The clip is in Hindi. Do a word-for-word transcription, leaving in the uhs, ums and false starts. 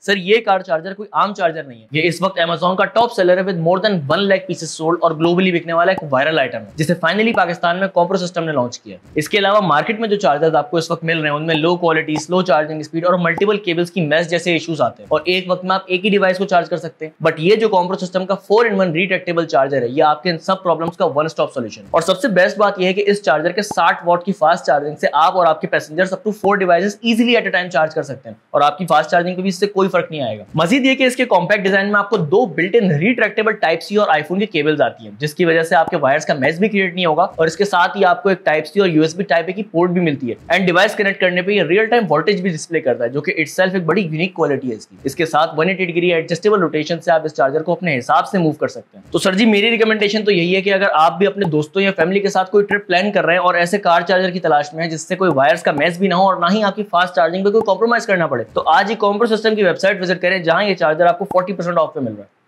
सर ये कार चार्जर कोई आम चार्जर नहीं है, ये इस वक्त Amazon का टॉप सेलर है with more than one lakh pieces sold और ग्लोबली बिकने वाला एक वायरल आइटम है जिसे फाइनली पाकिस्तान में कॉम्प्रो सिस्टम ने लॉन्च किया। इसके अलावा मार्केट में जो चार्जर्स आपको इस वक्त मिल रहे हैं उनमें low quality, slow charging speed और मल्टीपल केबल्स की मैश जैसे इश्यूज आते हैं और एक वक्त में आप एक ही डिवाइस को चार्ज कर सकते हैं। बट ये जो कॉम्प्रो सिस्टम का four in one retractable charger है, ये आपके इन सब प्रॉब्लम्स का वन स्टॉप सॉल्यूशन। और सबसे बेस्ट बात यह है कि इस चार्जर के साठ वॉट की फास्ट चार्जिंग से आप और आपके passengers up to four devices easily at a time charge कर सकते हैं और आपकी फास्ट चार्जिंग को भी इससे कोई फर्क नहीं आएगा। मजीद ये कि इसके कॉम्पैक्ट डिजाइन में आपको दो built in retractable type C और आईफोन की केबल्स आती हैं, जिसकी वजह से आपके वायर्स का मैश भी क्रिएट नहीं होगा और इसके साथ ही आपको एक टाइप सी और यूएसबी टाइप ए की पोर्ट भी मिलती है एंड डिवाइस कनेक्ट करने पे ये रियल टाइम वोल्टेज भी डिस्प्ले करता है, जो कि इटसेल्फ एक बड़ी यूनिक क्वालिटी है इसकी। इसके साथ one eighty degree adjustable rotation से आप इस चार्जर को अपने हिसाब से मूव कर सकते हैं। तो सर जी मेरी रिकमेंडेशन तो यही है कि अगर आप भी अपने दोस्तों या फैमिली के साथ कोई ट्रिप प्लान कर रहे हैं और ऐसे कार चार्जर की तलाश में है जिससे कोई वायर्स का मैश भी ना हो और ना ही आपकी फास्ट चार्जिंग पे कोई कॉम्प्रोमाइज करना पड़े, तो आज ही कॉम्प्रो सिस्टम की वेबसाइट विजिट करें जहां ये चार्जर आपको फोर्टी परसेंट ऑफ पे मिल रहा है।